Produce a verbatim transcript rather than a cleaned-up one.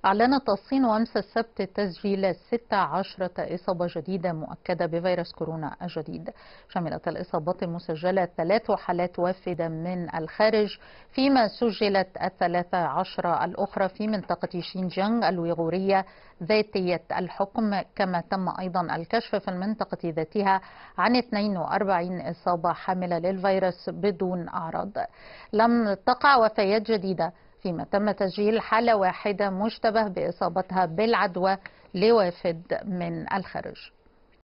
أعلنت الصين أمس السبت تسجيل ستة عشر إصابة جديدة مؤكدة بفيروس كورونا الجديد. شملت الإصابات المسجلة ثلاث حالات وافدة من الخارج، فيما سجلت الثلاث عشر الأخرى في منطقة شينجيانغ الويغورية ذاتية الحكم. كما تم أيضا الكشف في المنطقة ذاتها عن اثنين وأربعين إصابة حاملة للفيروس بدون أعراض. لم تقع وفيات جديدة، فيما تم تسجيل حالة واحدة مشتبه بإصابتها بالعدوى لوافد من الخارج.